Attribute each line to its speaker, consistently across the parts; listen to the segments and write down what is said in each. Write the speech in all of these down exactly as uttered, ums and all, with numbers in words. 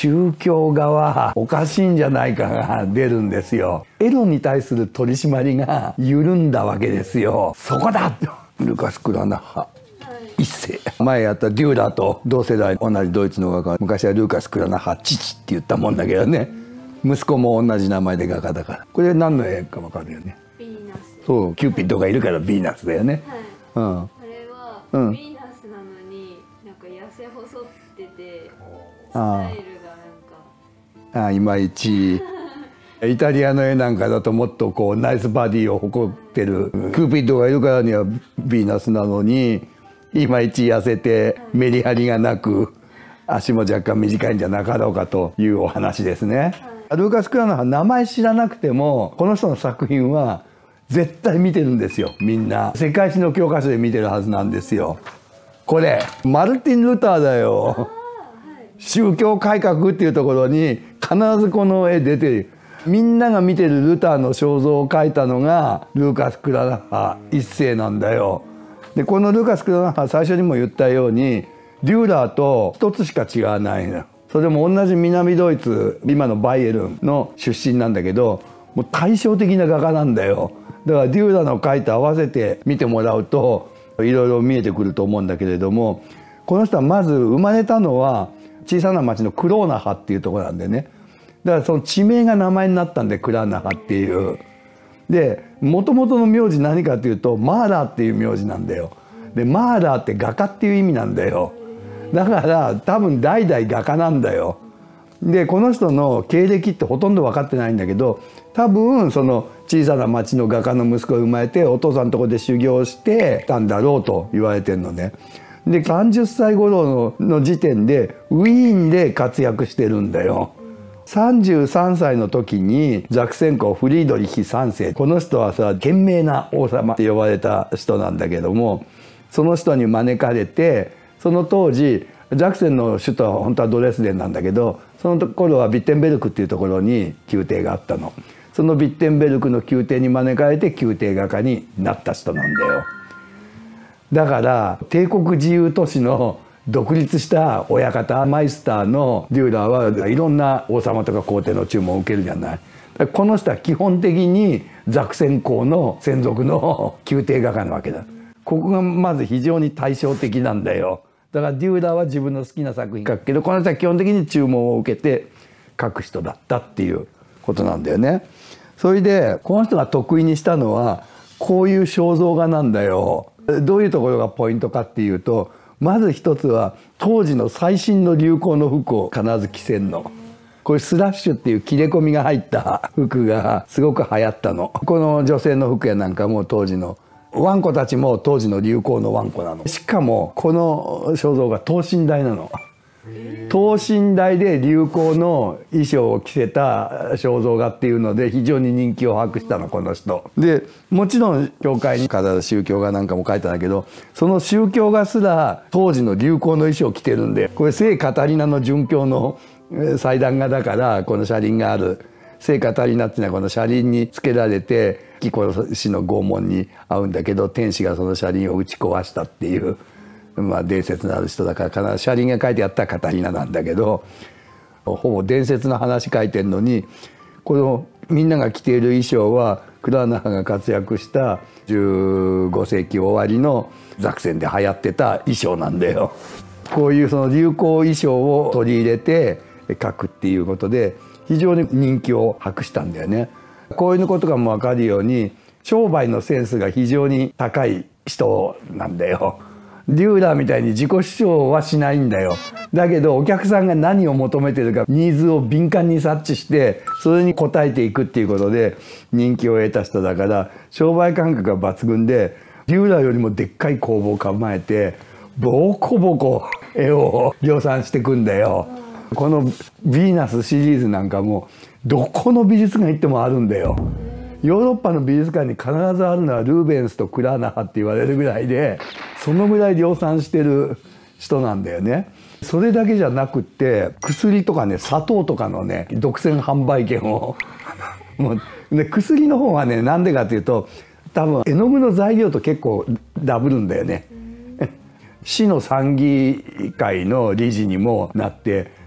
Speaker 1: 宗教側おかしいんじゃないかが出るんですよ。エロに対する取り締まりが緩んだわけですよ。そこだルカス・クラナハ一世、前やったデューラーと同世代同じドイツの画家、昔はルーカス・クラナハ父って言ったもんだけどね、息子も同じ名前で画家だから。これ何の絵か分かるよね。
Speaker 2: ヴィーナス。
Speaker 1: そうキューピッドがいるからヴィーナスだよね。
Speaker 2: はい、
Speaker 1: うん、
Speaker 2: あれはヴィーナスなのになんか痩せ細っててスタイルがなんか
Speaker 1: ああいまいち。イタリアの絵なんかだともっとこうナイスバディを誇ってるキューピッドがいるからにはヴィーナスなのにいまいち痩せてメリハリがなく足も若干短いんじゃなかろうかというお話ですね。はい、ルーカス・クラナハ名前知らなくてもこの人の作品は絶対見てるんですよ。みんな世界史の教科書で見てるはずなんですよ。これマルティン・ルターだよ。はい、宗教改革っていうところに必ずこの絵出てる。みんなが見てるルターの肖像を描いたのがルーカス・クラナハ一世なんだよ。でこのルーカス・クラナハ最初にも言ったようにデューラーと一つしか違わないの。それも同じ南ドイツ今のバイエルンの出身なんだけどもう対照的な画家なんだよ。だからデューラーの描いて合わせて見てもらうといろいろ見えてくると思うんだけれども、この人はまず生まれたのは小さな町のクローナハっていうところなんでね。だからその地名が名前になったんでクラーナハっていう。でもともとの名字何かっていうとマーラーっていう名字なんだよ。でマーラーって画家っていう意味なんだよ。だから多分代々画家なんだよ。でこの人の経歴ってほとんど分かってないんだけど多分その小さな町の画家の息子が生まれてお父さんのとこで修行してたんだろうと言われてるのね。でさんじゅっさい頃 の, の時点でウィーンで活躍してるんだよ。さんじゅうさんさいの時にザクセンコフリードリヒさん世、この人はさ賢明な王様って呼ばれた人なんだけども、その人に招かれてその当時ザクセンの首都は本当はドレスデンなんだけどその頃はビッテンベルクっていうところに宮廷があったの。そのビッテンベルクの宮廷に招かれて宮廷画家になった人なんだよ。だから帝国自由都市の独立した親方マイスターのデューラーはいろんな王様とか皇帝の注文を受けるじゃない。この人は基本的にザクセン公の専属の宮廷画家なわけだ。ここがまず非常に対照的なんだよ。だからデューラーは自分の好きな作品描くけどこの人は基本的に注文を受けて描く人だったっていうことなんだよね。それでこの人が得意にしたのはこういう肖像画なんだよ。どういうところがポイントかっていうとまず一つは当時の最新の流行の服を必ず着せんの。これスラッシュっていう切れ込みが入った服がすごく流行ったの。この女性の服やなんかも当時のワンコたちも当時の流行のワンコなの。しかもこの肖像が等身大なの。等身大で流行の衣装を着せた肖像画っていうので非常に人気を博したのこの人で、もちろん教会に飾る宗教画なんかも描いたんだけどその宗教画すら当時の流行の衣装を着てるんで、これ聖カタリナの殉教の祭壇画だからこの車輪がある聖カタリナっていうのはこの車輪につけられてキコ氏の拷問に遭うんだけど天使がその車輪を打ち壊したっていうまあ伝説のある人だから必ず車輪が書いてあったカタリナなんだけどほぼ伝説の話書いてるのにこのみんなが着ている衣装はクラーナハが活躍したじゅうごせいき終わりのザクセンで流行ってた衣装なんだよ。こういうその流行衣装を取り入れて描くっていうことで非常に人気を博したんだよね。こういうことがも分かるように商売のセンスが非常に高い人なんだよ。デューラーみたいに自己主張はしないんだよ。だけどお客さんが何を求めてるかニーズを敏感に察知してそれに応えていくっていうことで人気を得た人だから商売感覚が抜群でデューラーよりもでっかい工房を構えてボコボコ絵を量産してくんだよ。このヴィーナスシリーズなんかもどこの美術館行ってもあるんだよ。ヨーロッパの美術館に必ずあるのはルーベンスとクラーナハって言われるぐらいでそのぐらい量産してる人なんだよね。それだけじゃなくって薬とかね砂糖とかのね独占販売権をもうで薬の方はねなんでかっていうと多分絵の具の材料と結構ダブるんだよね。市の産議会の理事にもなって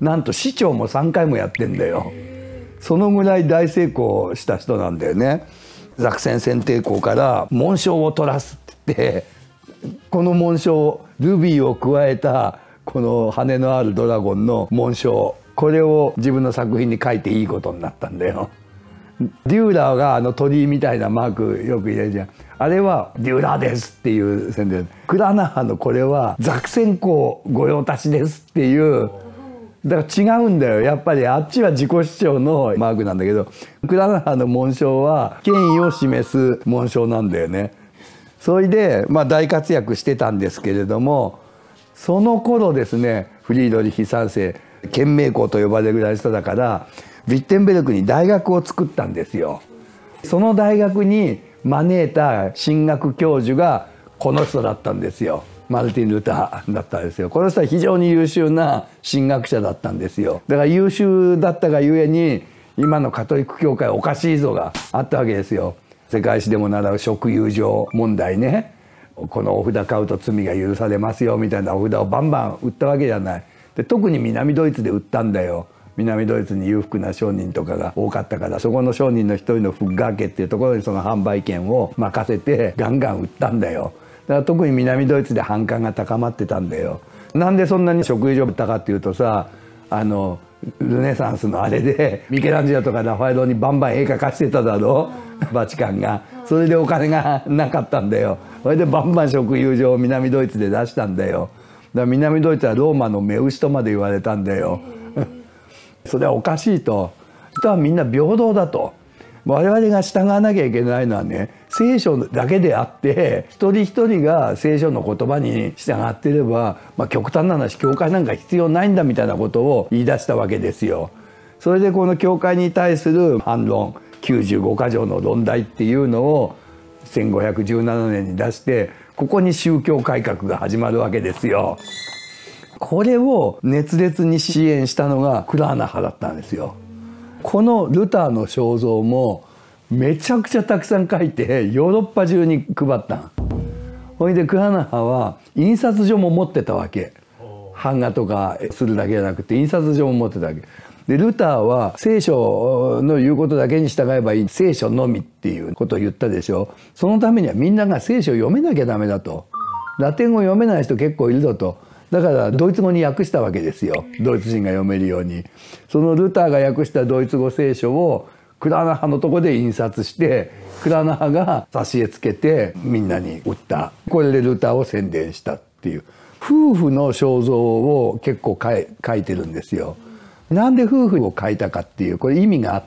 Speaker 1: なんと市長もさんかいもやってんだよ。そのぐらい大成功した人なんだよね。ザクセン選定校から紋章を取らすって言って、この紋章ルビーを加えたこの羽のあるドラゴンの紋章、これを自分の作品に書いていいことになったんだよ。デューラーがあの鳥居みたいなマークよく入れるじゃん。あれはデューラーですっていう宣伝。クラナハのこれはザクセン公御用達ですっていう。だから違うんだよ。やっぱりあっちは自己主張のマークなんだけど、クラナハの紋章は権威を示す紋章なんだよね。それでまあ大活躍してたんですけれども、その頃ですね、フリードリヒさん世賢明公と呼ばれるぐらいの人だから、ヴィッテンベルクに大学を作ったんですよ。その大学に招いた神学教授がこの人だったんですよ。マルティン・ルターだったんですよ。この人は非常に優秀な神学者だったんですよ。だから優秀だったがゆえに今のカトリック教会おかしいぞがあったわけですよ。世界史でも習う職友情問題ね。このお札買うと罪が許されますよみたいなお札をバンバン売ったわけじゃない。で特に南ドイツで売ったんだよ。南ドイツに裕福な商人とかが多かったから、そこの商人の一人のフッガー家っていうところにその販売権を任せてガンガン売ったんだよ。だから特に南ドイツで反感が高まってたんだよ。なんでそんなに職位上売ったかっていうとさ、あのルネサンスのあれでミケランジェロとかラファエロにバンバン絵描かしてただろ、バチカンが。それでお金がなかったんだよ。それでバンバン職友情を南ドイツで出したんだよ。だから南ドイツはローマの目牛とまで言われたんだよ。それはおかしいと。人はみんな平等だと。我々が従わなきゃいけないのはね、聖書だけであって、一人一人が聖書の言葉に従っていれば、まあ、極端な話教会なんか必要ないんだみたいなことを言い出したわけですよ。それでこの教会に対する反論きゅうじゅうごか条の論題っていうのをせんごひゃくじゅうななねんに出して、ここに宗教改革が始まるわけですよ。これを熱烈に支援したのがクラーナ派だったんですよ。このルターの肖像もめちゃくちゃたくさん書いてヨーロッパ中に配ったの。ほいでクラーナ派は印刷所も持ってたわけ。版画とかするだけじゃなくて印刷所も持ってたわけで、ルターは聖書の言うことだけに従えばいい、聖書のみっていうことを言ったでしょ。そのためにはみんなが聖書を読めなきゃダメだと。ラテン語読めない人結構いるぞと。だからドイツ語に訳したわけですよ。ドイツ人が読めるように。そのルターが訳したドイツ語聖書をクラーナ派のとこで印刷して、クラーナ派が挿絵つけてみんなに売った。これでルターを宣伝したっていう。夫婦の肖像を結構描いてるんですよ。なんで夫婦を描いたかっていう、これ意味があって、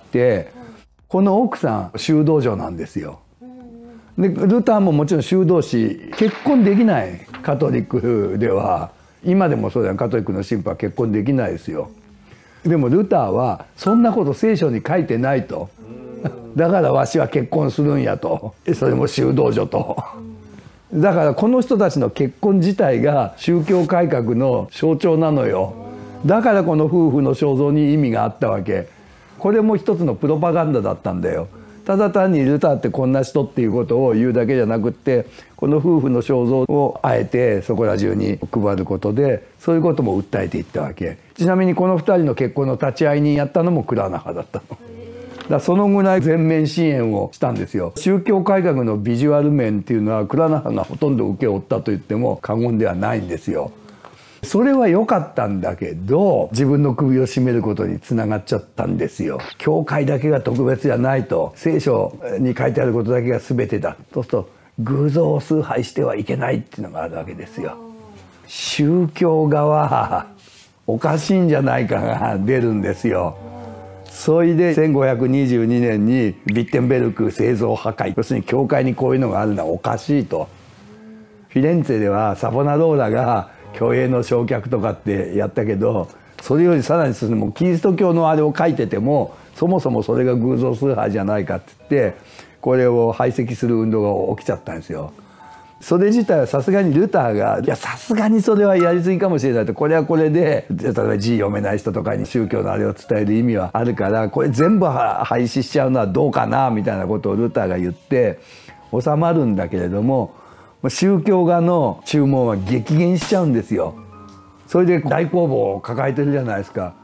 Speaker 1: この奥さん修道女なんですよ。でルターももちろん修道士、結婚できないカトリックでは。今でもそうだよ、カトリックの神父は結婚できないですよ。でもルターはそんなこと聖書に書いてないと。だからわしは結婚するんやと。それも修道女と。だからこの人たちの結婚自体が宗教改革の象徴なのよ。だからこの夫婦の肖像に意味があったわけ。これも一つのプロパガンダだったんだよ。ただ単にルターってこんな人っていうことを言うだけじゃなくって、この夫婦の肖像をあえてそこら中に配ることで、そういうことも訴えていったわけ。ちなみにこのふたりの結婚の立ち会いにやったのもクラーナ派だったの。だからそのぐらい全面支援をしたんですよ。宗教改革のビジュアル面っていうのはクラーナ派がほとんど請け負ったと言っても過言ではないんですよ。それは良かったんだけど、自分の首を絞めることにつながっちゃったんですよ。教会だけが特別じゃないと、聖書に書いてあることだけが全てだ。そうすると偶像を崇拝してはいけないっていうのがあるわけですよ。宗教側おかしいんじゃないかが出るんですよ。それでせんごひゃくにじゅうにねんにヴィッテンベルク聖像破壊、要するに教会にこういうのがあるのはおかしいと。フィレンツェではサボナローラが教会の焼却とかってやったけど、それよりさらに進んでもキリスト教のあれを書いてても、そもそもそれが偶像崇拝じゃないかって言って、これを排斥する運動が起きちゃったんですよ。それ自体はさすがにルターが、いやさすがにそれはやりすぎかもしれないと、これはこれで例えば字読めない人とかに宗教のあれを伝える意味はあるから、これ全部廃止しちゃうのはどうかなみたいなことをルターが言って収まるんだけれども、宗教側の注文は激減しちゃうんですよ。それで大公募を抱えてるじゃないですか。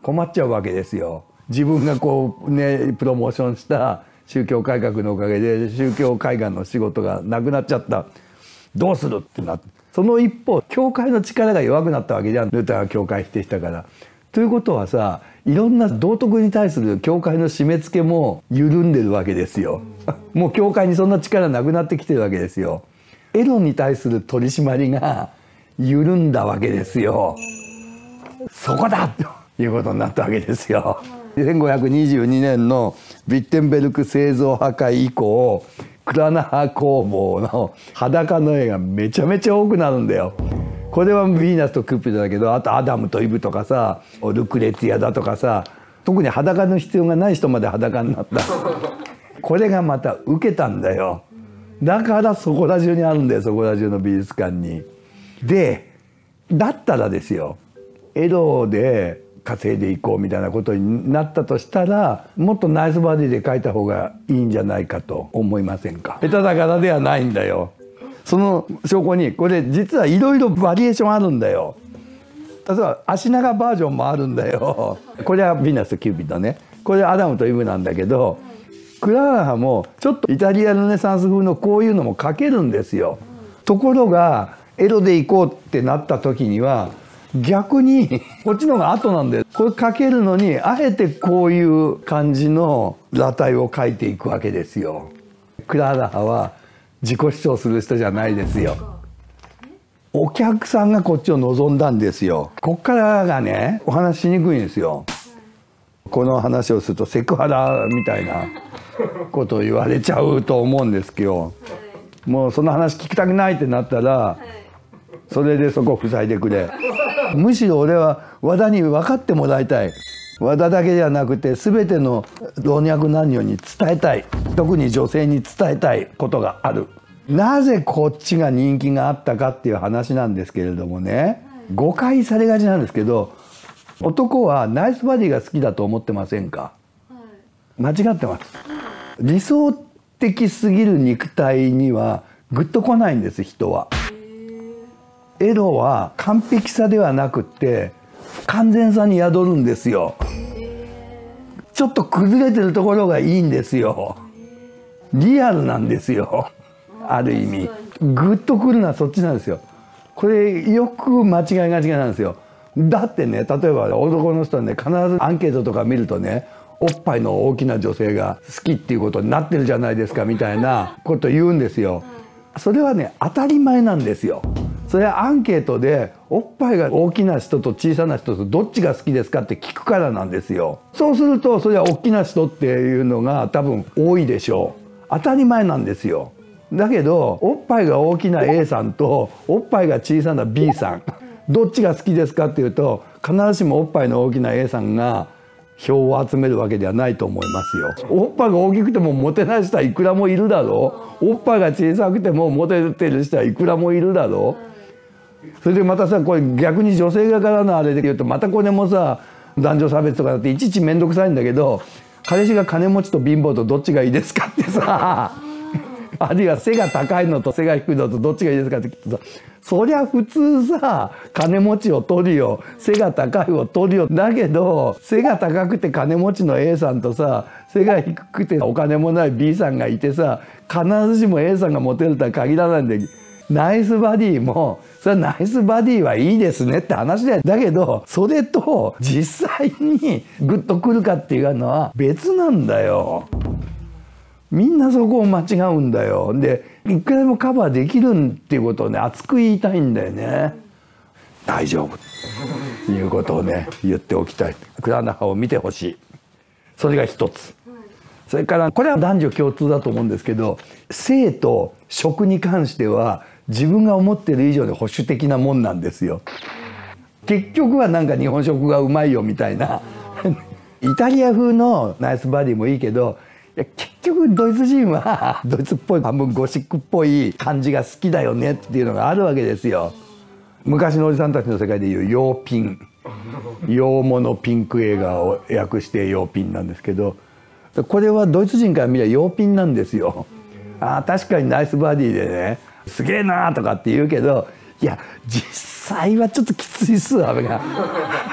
Speaker 1: 困っちゃうわけですよ。自分がこうねプロモーションした宗教改革のおかげで宗教会館の仕事がなくなっちゃった。どうするってなって、その一方教会の力が弱くなったわけじゃん、ルターが教会否定したから。ということはさ、いろんな道徳に対する教会の締め付けも緩んでるわけですよ。もう教会にそんな力なくなってきてるわけですよ。エロに対する取り締まりが緩んだわけですよ。そこだということになったわけですよ。せんごひゃくにじゅうにねんのビッテンベルク製造破壊以降、クラナハ工房の裸の絵がめちゃめちゃ多くなるんだよ。これはヴィーナスとクーピッドだけど、あとアダムとイブとかさ、ルクレツィアだとかさ、特に裸の必要がない人まで裸になったこれがまた受けたんだよ。だからそこら中にあるんだよ、そこら中の美術館に。でだったらですよ、エロで稼いでいこうみたいなことになったとしたら、もっとナイスバディで描いた方がいいんじゃないかと思いませんか。下手だからではないんだよ。その証拠にこれ実はいろいろバリエーションあるんだよ。例えば足長バージョンもあるんだよ。これはヴィーナスとキューピッドね。これアダムとイブなんだけど、クラナハもちょっとイタリアルネサンス風のこういうのも描けるんですよ。ところがエロで行こうってなった時には逆にこっちの方が後なんで、これ描けるのにあえてこういう感じの裸体を描いていくわけですよ。クラナハは自己主張する人じゃないですよ。お客さんがこっちを望んだんですよ。こっからがねお話しにくいんですよ。この話をするとセクハラみたいなことを言われちゃうと思うんですけど、もうその話聞きたくないってなったらそれでそこを塞いでくれ。むしろ俺は和田に分かってもらいたい。和田だけではなくて全ての老若男女に伝えたい、特に女性に伝えたいことがある。なぜこっちが人気があったかっていう話なんですけれどもね、誤解されがちなんですけど、男はナイスバディが好きだと思ってませんか。間違ってます。理想的すぎる肉体にはグッとこないんです、人は。エロは完璧さではなくって不完全さに宿るんですよ。ちょっと崩れてるところがいいんですよ。リアルなんですよ。ある意味グッとくるのはそっちなんですよ。これよく間違いがちなんですよ。だってね、例えば男の人はね、必ずアンケートとか見るとね、おっぱいの大きな女性が好きっていうことになってるじゃないですかみたいなこと言うんですよ。それはね当たり前なんですよ。それはアンケートでおっぱいが大きな人と小さな人とどっちが好きですかって聞くからなんですよ。そうするとそれは大きな人っていうのが多分多いでしょう。当たり前なんですよ。だけどおっぱいが大きな A さんとおっぱいが小さな B さん、どっちが好きですかっていうと必ずしもおっぱいの大きな A さんが票を集めるわけではないと思いますよ。おっぱいが大きくてもモテない人はいくらもいるだろう。おっぱいが小さくてもモテてる人はいくらもいるだろう。それでまたさ、これ逆に女性側からのあれで言うとまたこれもさ、男女差別とかだっていちいち面倒くさいんだけど、彼氏が金持ちと貧乏とどっちがいいですかってさあるいは背が高いのと背が低いのとどっちがいいですかって聞くとさ、そりゃ普通さ金持ちを取るよ、背が高いを取るよ。だけど背が高くて金持ちの A さんとさ、背が低くてお金もない B さんがいてさ、必ずしも A さんがモテるとは限らないんで、ナイスバディもそれはナイスバディはいいですねって話だよ。だけどそれと実際にグッとくるかっていうのは別なんだよ。みんなそこを間違うんだよ。でいくらでもカバーできるっていうことをね熱く言いたいんだよね。大丈夫ということをね言っておきたい。クラナハを見てほしい。それが一つ。それからこれは男女共通だと思うんですけど、性と食に関しては自分が思ってる以上に保守的なもんなんですよ。結局はなんか日本食がうまいよみたいなイタリア風のナイスバディもいいけど、いや結局ドイツ人はドイツっぽい半分ゴシックっぽい感じが好きだよねっていうのがあるわけですよ。昔のおじさんたちの世界でいう洋ピン、洋物ピンク映画を訳して洋ピンなんですけど、これはドイツ人から見れば洋ピンなんですよ。あ、確かにナイスバディでねすげえなとかって言うけど、いや実際はちょっときついっすあれが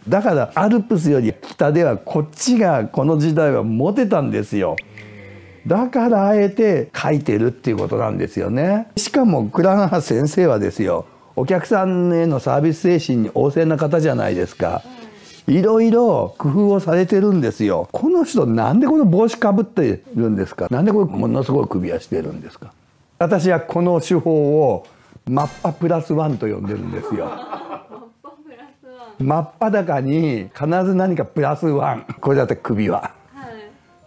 Speaker 1: だからアルプスより北ではこっちがこの時代はモテたんですよ。だからあえて書いてるっていうことなんですよね。しかも倉永先生はですよ、お客さんへのサービス精神に旺盛な方じゃないですか。いろいろ工夫をされてるんですよ。この人なんでこの帽子かぶってるんですか。なんでこれものすごい首輪してるんですか。私はこの手法をマッパプラスワンと呼んでるんですよ。真っ裸に必ず何かプラスワン。これだって首輪、はい、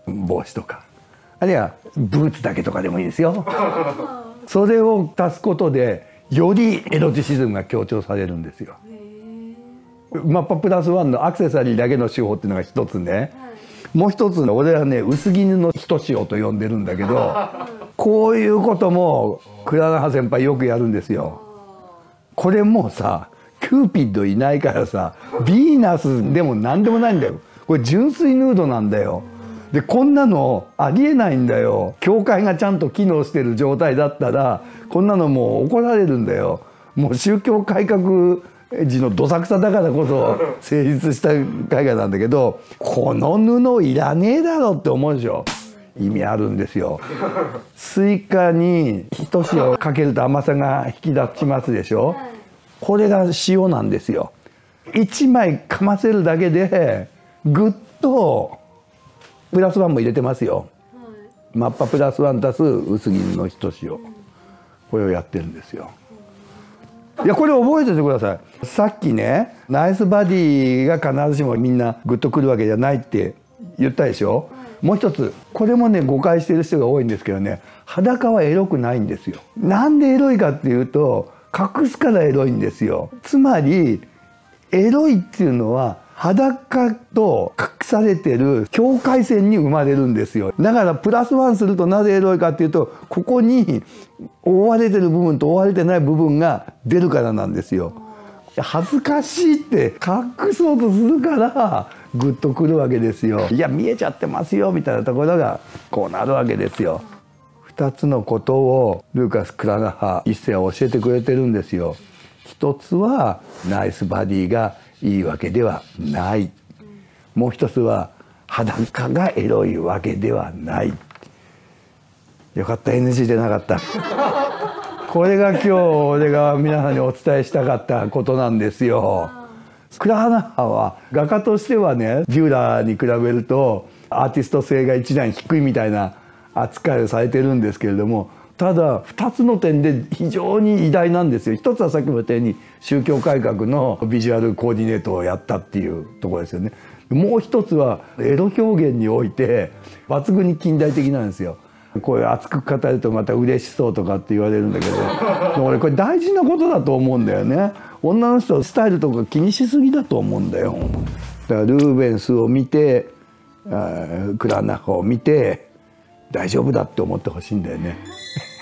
Speaker 1: 帽子とか、あるいはブーツだけとかでもいいですよ。それを足すことでよりエロティシズムが強調されるんですよ。マッパプラスワンのアクセサリーだけの手法っていうのが一つね、はい、もう一つの俺はね薄絹のひとしおと呼んでるんだけどこういうことも倉永先輩よくやるんですよ。これもうさキューピッドいないからさヴィーナスでも何でもないんだよ。これ純粋ヌードなんだよ。でこんなのありえないんだよ。教会がちゃんと機能してる状態だったらこんなのもう怒られるんだよ。もう宗教改革時のどさくさだからこそ成立した絵画なんだけど、この布いらねえだろって思うでしょ。意味あるんですよ。スイカにひとしおかけると甘さが引き出しますでしょ。これが塩なんですよ。いちまいかませるだけでぐっとプラスワンも入れてますよ。マッパプラスワン足す薄切りのひとしお、これをやってるんですよ。いやこれ覚えててください。さっきねナイスバディが必ずしもみんなグッとくるわけじゃないって言ったでしょ。もう一つこれもね誤解してる人が多いんですけどね、裸はエロくないんですよ。なんでエロいかっていうと隠すからエロいんですよ。つまりエロいっていうのは裸と隠されてる境界線に生まれるんですよ。だからプラスワンするとなぜエロいかっていうとここに覆われてる部分と覆われてない部分が出るからなんですよ。恥ずかしいって隠そうとするからグッとくるわけですよ。いや見えちゃってますよみたいなところがこうなるわけですよ。二つのことをルーカス・クラナハ一世は教えてくれてるんですよ。一つはナイスバディがいいわけではない。もう一つは裸がエロいわけではない。よかった エヌジー でなかった。これが今日俺が皆さんにお伝えしたかったことなんですよ。クラナハは画家としてはねデューラーに比べるとアーティスト性が一段低いみたいな扱いをされてるんですけれども、ただふたつの点で非常に偉大なんですよ。一つはさっきも言ったように宗教改革のビジュアルコーディネートをやったっていうところですよね。もう一つはエロ表現において抜群に近代的なんですよ。こういう熱く語るとまた嬉しそうとかって言われるんだけど俺これ大事なことだと思うんだよね。女の人スタイルとか気にしすぎだと思うんだよ。だからルーベンスを見てクラナハを見て大丈夫だって思ってほしいんだよね。